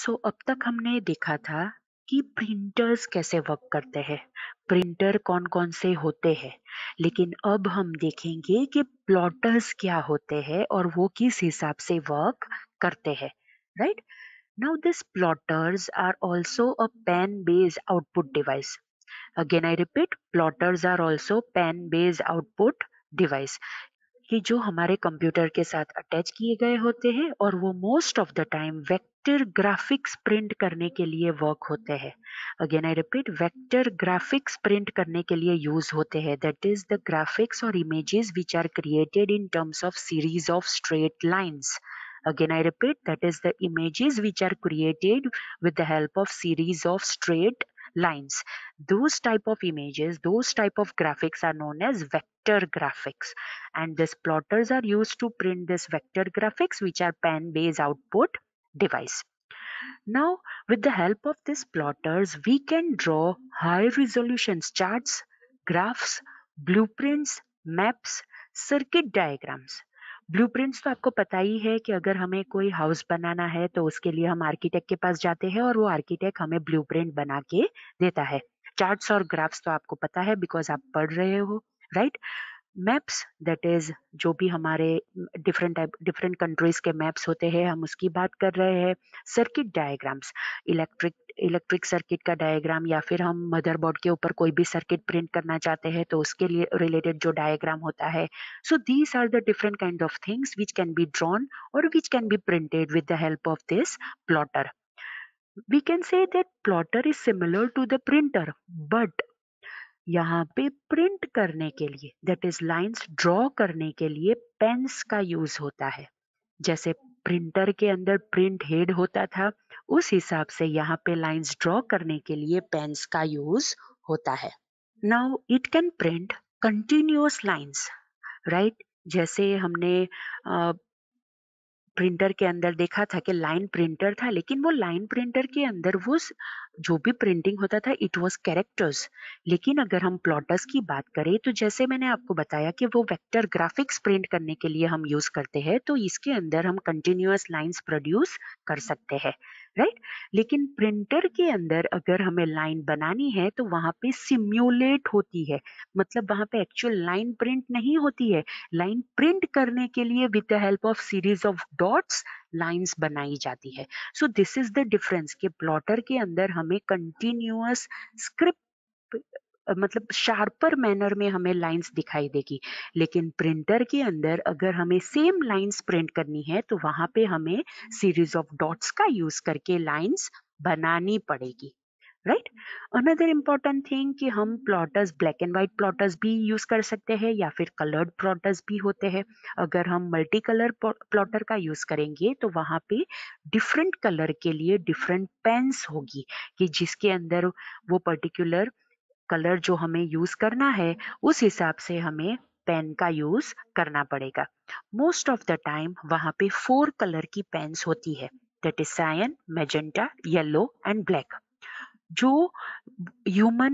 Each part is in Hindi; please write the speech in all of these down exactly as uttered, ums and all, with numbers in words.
सो अब तक हमने देखा था कि प्रिंटर्स कैसे वर्क करते हैं, प्रिंटर कौन कौन से होते हैं। लेकिन अब हम देखेंगे कि प्लॉटर्स क्या होते हैं और वो किस हिसाब से वर्क करते हैं। Right now this plotters are also a pen based output device. Again I repeat, plotters are also pen based output device कि जो हमारे कंप्यूटर के साथ अटैच किए गए होते हैं और वो most of the time vector graphics print करने के लिए वर्क होते हैं। Again I repeat, vector graphics print करने के लिए यूज होते हैं। दैट इज द ग्राफिक्स और images which are created in terms of series of straight lines. Again, I repeat, that is the images which are created with the help of series of straight lines. Those type of images, those type of graphics are known as vector graphics, and these plotters are used to print this vector graphics which are pen based output device. Now with the help of these plotters we can draw high resolution charts, graphs, blueprints, maps, circuit diagrams. Blueprints तो आपको पता ही है कि अगर हमें कोई हाउस बनाना है तो उसके लिए हम आर्किटेक्ट के पास जाते हैं और वो आर्किटेक्ट हमें ब्लूप्रिंट बना के देता है। चार्ट्स और ग्राफ्स तो आपको पता है बिकॉज आप पढ़ रहे हो, राइट। मैप्स, दैट इज जो भी हमारे डिफरेंट टाइप डिफरेंट कंट्रीज के मैप्स होते हैं हम उसकी बात कर रहे हैं। Circuit diagrams, electric electric circuit का डायग्राम, या फिर हम मदरबोर्ड के ऊपर कोई भी सर्किट प्रिंट करना चाहते हैं तो उसके लिए रिलेटेड जो डायग्राम होता है। So these are the different kind of things which can be drawn और which can be printed with the help of this plotter. We can say that plotter is similar to the printer, but यहाँ पे प्रिंट करने के लिए, दैट इज लाइंस ड्रॉ करने के लिए पेन्स का यूज होता है। जैसे प्रिंटर के अंदर प्रिंट हेड होता था उस हिसाब से यहाँ पे लाइंस ड्रॉ करने के लिए पेन्स का यूज होता है। Now it can print continuous lines, right. जैसे हमने प्रिंटर के अंदर देखा था कि लाइन प्रिंटर था, लेकिन वो लाइन प्रिंटर के अंदर वो स- जो भी प्रिंटिंग होता था इट वाज कैरेक्टर्स। लेकिन अगर हम प्लॉटर्स की बात करें तो जैसे मैंने आपको बताया कि वो वेक्टर ग्राफिक्स प्रिंट करने के लिए हम यूज करते हैं, तो इसके अंदर हम कंटिन्यूअस लाइंस प्रोड्यूस कर सकते हैं, राइट। लेकिन प्रिंटर के अंदर अगर हमें लाइन बनानी है तो वहां पे सिम्युलेट होती है, मतलब वहां पे एक्चुअल लाइन प्रिंट नहीं होती है। लाइन प्रिंट करने के लिए with the help of series of dots lines बनाई जाती है। So this is the difference कि प्लॉटर के अंदर हमें कंटिन्यूअस स्क्रिप्ट, मतलब शार्पर मैनर में हमें लाइंस दिखाई देगी। लेकिन प्रिंटर के अंदर अगर हमें सेम लाइंस प्रिंट करनी है तो वहां पे हमें सीरीज ऑफ डॉट्स का यूज करके लाइंस बनानी पड़ेगी, राइट। अनदर इम्पॉर्टेंट थिंग कि हम plotters, black and white plotters भी यूज कर सकते हैं या फिर कलर्ड प्लॉटर्स भी होते हैं। अगर हम मल्टी कलर प्लॉटर का यूज करेंगे तो वहां पे डिफरेंट कलर के लिए डिफरेंट पेन्स होगी कि जिसके अंदर वो पर्टिकुलर कलर जो हमें यूज करना है उस हिसाब से हमें पेन का यूज करना पड़ेगा। मोस्ट ऑफ द टाइम वहां पे फोर कलर की पेन्स होती है, that is cyan, magenta, yellow and black. जो ह्यूमन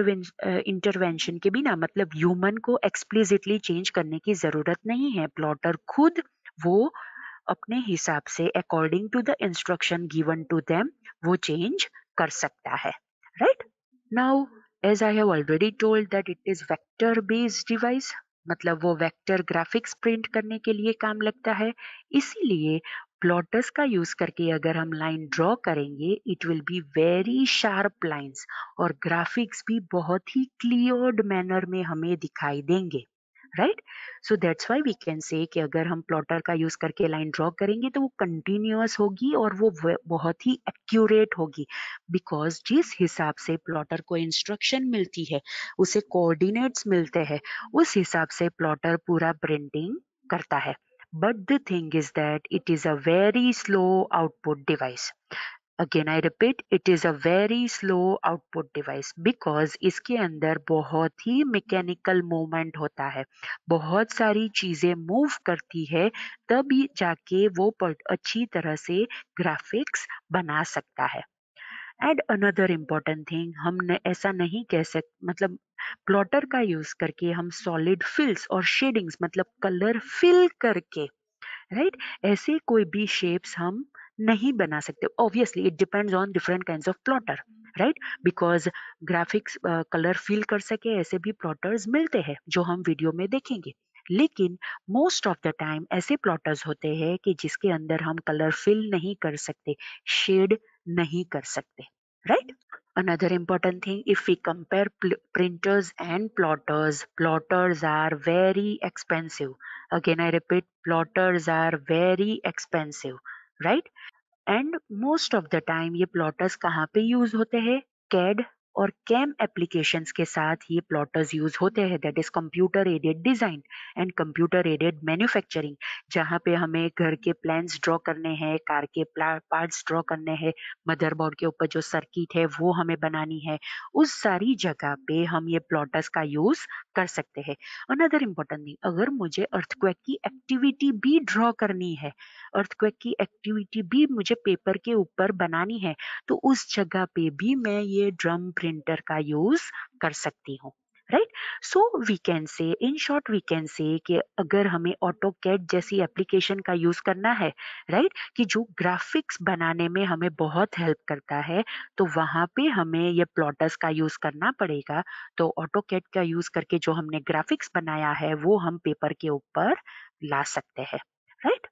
इंटरवेंशन के बिना, मतलब ह्यूमन को एक्सप्लिसिटली चेंज करने की जरूरत नहीं है। प्लॉटर खुद वो अपने हिसाब से according to the instruction given to them वो चेंज कर सकता है, right. Now as I have already told that it is vector based device, मतलब वो वेक्टर ग्राफिक्स प्रिंट करने के लिए काम लगता है। इसीलिए प्लॉटर्स का यूज करके अगर हम लाइन ड्रॉ करेंगे it will be very sharp lines और ग्राफिक्स भी बहुत ही क्लियर्ड मैनर में हमें दिखाई देंगे, right. So that's why we can say कि अगर हम प्लॉटर का यूज करके लाइन ड्रॉ करेंगे तो वो कंटिन्यूअस होगी और वो वे- बहुत ही एक्यूरेट होगी, बिकॉज जिस हिसाब से प्लॉटर को इंस्ट्रक्शन मिलती है, उसे कोऑर्डिनेट्स मिलते हैं, उस हिसाब से प्लॉटर पूरा प्रिंटिंग करता है। But the thing is that it is a very slow output device. Again, I repeat, it is a very slow output device because इसके अंदर बहुत ही मैकेनिकल मूवमेंट होता है, बहुत सारी चीजें मूव करती है, तभी जाके वो पर- अच्छी तरह से ग्राफिक्स बना सकता है। एंड अनदर इम्पोर्टेंट थिंग, हम न, ऐसा नहीं कह सकते, मतलब प्लॉटर का यूज करके हम सॉलिड फिल्स और शेडिंग्स, मतलब कलर फिल करके, राइट, ऐसे कोई भी शेप्स हम नहीं बना सकते। Obviously it depends on different kinds of plotter, right, because graphics colour feel कर सके ऐसे भी प्लॉटर्स मिलते हैं जो हम वीडियो में देखेंगे। लेकिन मोस्ट ऑफ द टाइम ऐसे प्लॉटर्स होते हैं कि जिसके अंदर हम कलर फिल नहीं कर सकते, शेड नहीं कर सकते, right. Another important thing, if we compare pl- printers and plotters, plotters are very expensive. Again, I repeat, plotters are very expensive, right? And most of the time ये प्लॉटर्स कहाँ पे यूज होते हैं? कैड और कैम एप्लीकेशंस के साथ ये प्लॉटर्स यूज होते हैं, that is computer aided design and computer aided manufacturing, जहाँ पे हमें घर के प्लान्स ड्रॉ करने हैं, कार के पार्ट्स ड्रॉ करने हैं, मदरबोर्ड के ऊपर जो सर्किट है वो हमें बनानी है, उस सारी जगह पे हम ये प्लॉटर्स का यूज कर सकते हैं। अनदर इम्पोर्टेंट थिंग, अगर मुझे अर्थक्वेक की एक्टिविटी भी ड्रॉ करनी है, अर्थक्वेक की एक्टिविटी भी मुझे पेपर के ऊपर बनानी है, तो उस जगह पे भी मैं ये ड्रम प्रिंटर का यूज कर सकती हूँ, राइट। सो वी कैन से, in short we can say कि अगर हमें ऑटोकैड जैसी एप्लीकेशन का यूज करना है, राइट, कि जो ग्राफिक्स बनाने में हमें बहुत हेल्प करता है, तो वहां पे हमें ये प्लॉटर्स का यूज करना पड़ेगा। तो ऑटोकैड का यूज करके जो हमने ग्राफिक्स बनाया है वो हम पेपर के ऊपर ला सकते हैं, right.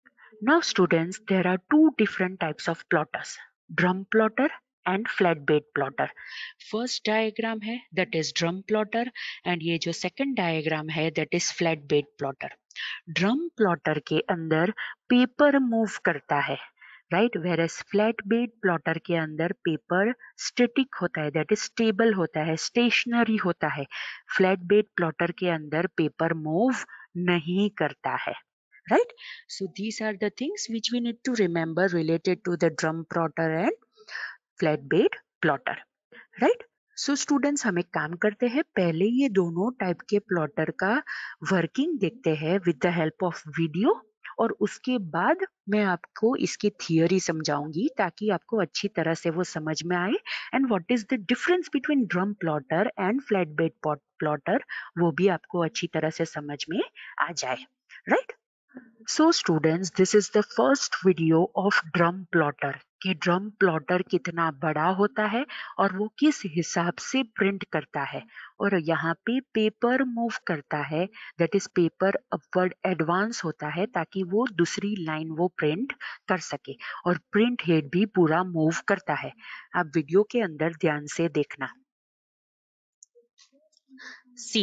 Now students, there are two different types of plotters, drum plotter and flat bed plotter. First diagram है that is drum plotter and ये जो second diagram है that is flat bed plotter. Drum plotter के अंदर पेपर मूव करता है, right, whereas flat bed plotter के अंदर पेपर स्टेटिक होता है, दैट इज स्टेबल होता है, स्टेशनरी होता है। फ्लैट बेड प्लॉटर के अंदर पेपर मूव नहीं करता है, right? So these are the things which we need to remember related to the drum plotter and flat bed plotter, right? So so students, हम एक काम करते हैं, पहले ये दोनों टाइप के प्लॉटर का वर्किंग देखते हैं with the help of video, और उसके बाद मैं आपको इसकी थियोरी समझाऊंगी ताकि आपको अच्छी तरह से वो समझ में आए, and what is the difference between drum plotter and flat bed plotter वो भी आपको अच्छी तरह से समझ में आ जाए, right. So students, this is the first video of drum plotter कि ड्रम प्लॉटर कितना बड़ा होता है और वो किस हिसाब से प्रिंट करता है, और यहाँ पे पेपर मूव करता है, that is paper upward advance होता है ताकि वो दूसरी लाइन वो प्रिंट कर सके, और प्रिंट हेड भी पूरा मूव करता है। आप वीडियो के अंदर ध्यान से देखना। सी,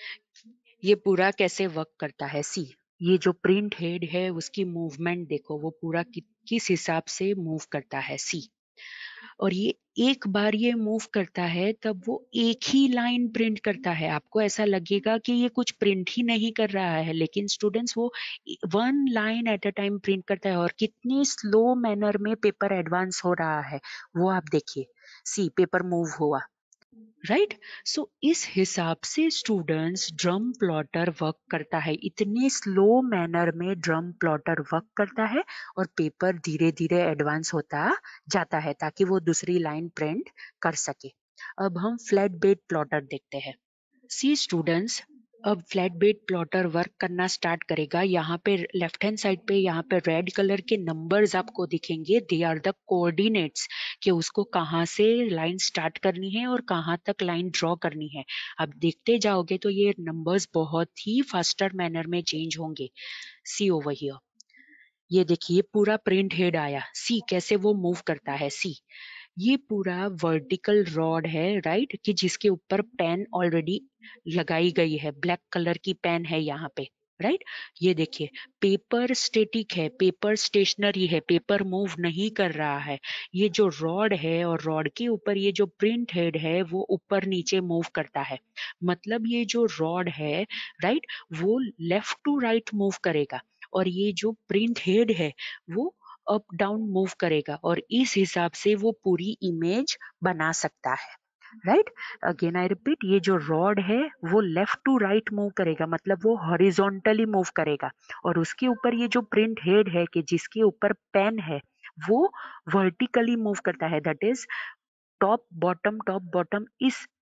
ये पूरा कैसे वर्क करता है। सी, ये जो प्रिंट हेड है उसकी मूवमेंट देखो, वो पूरा कि, किस हिसाब से मूव करता है। सी, और ये एक बार ये मूव करता है तब वो एक ही लाइन प्रिंट करता है। आपको ऐसा लगेगा कि ये कुछ प्रिंट ही नहीं कर रहा है, लेकिन स्टूडेंट्स वो one line at a time print करता है, और कितनी स्लो मैनर में पेपर एडवांस हो रहा है वो आप देखिए। सी, पेपर मूव हुआ, राइट। सो इस हिसाब से स्टूडेंट्स ड्रम प्लॉटर वर्क करता है, इतने स्लो मैनर में ड्रम प्लॉटर वर्क करता है, और पेपर धीरे धीरे एडवांस होता जाता है ताकि वो दूसरी लाइन प्रिंट कर सके। अब हम फ्लैट बेड प्लॉटर देखते हैं। सी स्टूडेंट्स, अब फ्लैट बेड प्लॉटर वर्क करना स्टार्ट करेगा। यहाँ पे लेफ्ट हैंड साइड पे यहाँ पे रेड कलर के नंबर्स आपको दिखेंगे, दे आर द कोऑर्डिनेट्स, कि उसको कहाँ से लाइन स्टार्ट करनी है और कहाँ तक लाइन ड्रॉ करनी है। अब देखते जाओगे तो ये नंबर्स बहुत ही फास्टर मैनर में चेंज होंगे। सी ओवर हियर, ये देखिए पूरा प्रिंट हेड आया। सी कैसे वो मूव करता है। सी, ये पूरा वर्टिकल रॉड है, राइट, कि जिसके ऊपर पेन ऑलरेडी लगाई गई है, ब्लैक कलर की पेन है यहाँ पे, राइट। ये देखिए पेपर स्टेटिक है, पेपर स्टेशनरी है, पेपर मूव नहीं कर रहा है। ये जो रॉड है और रॉड के ऊपर ये जो प्रिंट हेड है वो ऊपर नीचे मूव करता है, मतलब ये जो रॉड है, राइट, वो लेफ्ट टू राइट मूव करेगा, और ये जो प्रिंट हेड है वो अप डाउन मूव करेगा, और इस हिसाब से वो पूरी इमेज बना सकता है, राइट। अगेन आई रिपीट, ये जो रॉड है वो लेफ्ट टू राइट मूव करेगा, मतलब वो हॉरिजॉन्टली मूव करेगा, और उसके ऊपर ये जो प्रिंट हेड है कि जिसके ऊपर पेन है वो वर्टिकली मूव करता है, that is top bottom top bottom, इस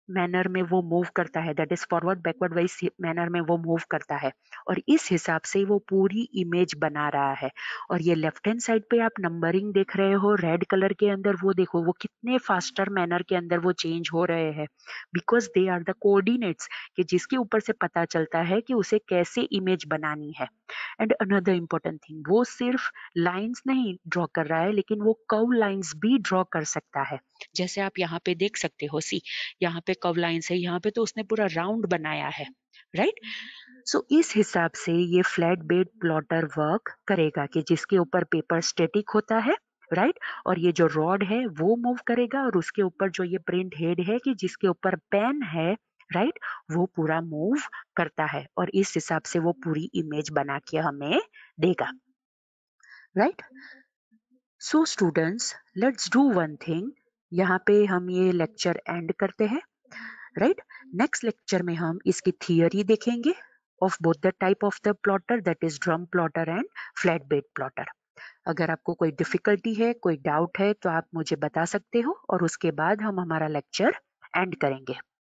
मैनर में वो मूव करता है, that is forward backward wise manner में वो मूव करता है, और इस हिसाब से वो पूरी इमेज बना रहा है। और ये लेफ्ट हैंड साइड पे आप नंबरिंग देख रहे हो रेड कलर के अंदर, वो देखो वो कितने फास्टर मैनर के अंदर वो चेंज हो रहे हैं, because they are the coordinates, कि जिसके ऊपर से पता चलता है कि उसे कैसे इमेज बनानी है। एंड अनदर इम्पोर्टेंट थिंग, वो सिर्फ लाइंस नहीं ड्रॉ कर रहा है, लेकिन वो कर्व लाइंस भी ड्रॉ कर सकता है। जैसे आप यहाँ पे देख सकते हो, सी यहाँ पे कर्व लाइंस है, यहाँ पे तो उसने पूरा राउंड बनाया है, राइट। सो so, इस हिसाब से ये फ्लैट बेड प्लॉटर वर्क करेगा, कि जिसके ऊपर पेपर स्टैटिक होता है, राइट right? और ये जो रॉड है वो मूव करेगा, और उसके ऊपर जो ये प्रिंट हेड है कि जिसके ऊपर पेन है, राइट right? वो पूरा मूव करता है, और इस हिसाब से वो पूरी इमेज बना के हमें देगा, right. So students, let's do one thing, यहाँ पे हम ये लेक्चर एंड करते हैं, राइट। नेक्स्ट लेक्चर में हम इसकी थियरी देखेंगे of both the type of the plotter, that is drum plotter and flat bed plotter. अगर आपको कोई डिफिकल्टी है, कोई डाउट है, तो आप मुझे बता सकते हो, और उसके बाद हम हमारा लेक्चर एंड करेंगे।